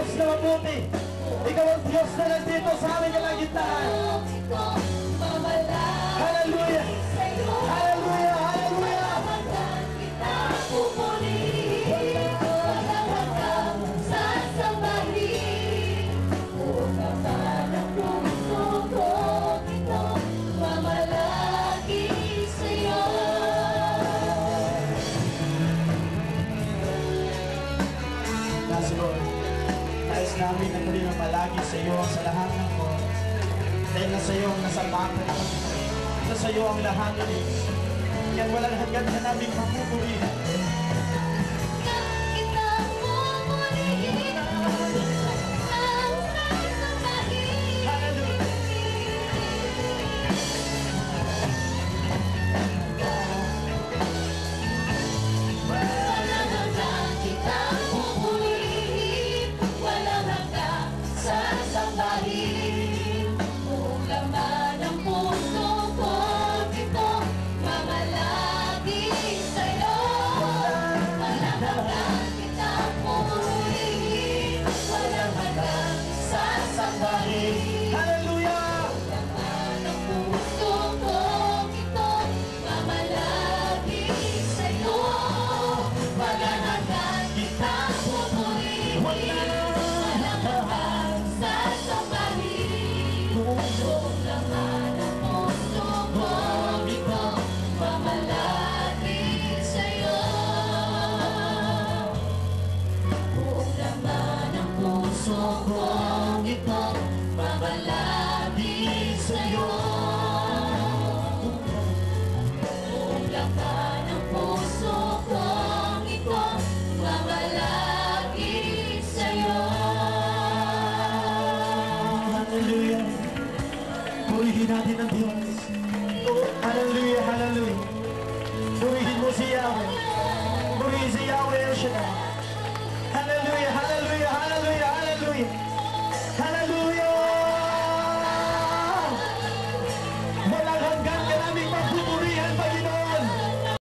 Diyos na mabuti. Ikaw ang Diyos na nandito sa aming kalagitnaan. Hallelujah! Hallelujah! Hallelujah! Lord, nais namin na muli na malagi sa iyo sa lahat ng oras. Dahil nasa iyo ang nasalbakan namin. Nasa iyo ang lahat ng Diyos. Yan walang hanggan na namin mapupulihan. Purihin natin ang Diyos. Hallelujah, hallelujah. Purihin mo si Yahweh. Purihin si Yahweh El Shaddai. Hallelujah, hallelujah, hallelujah, hallelujah.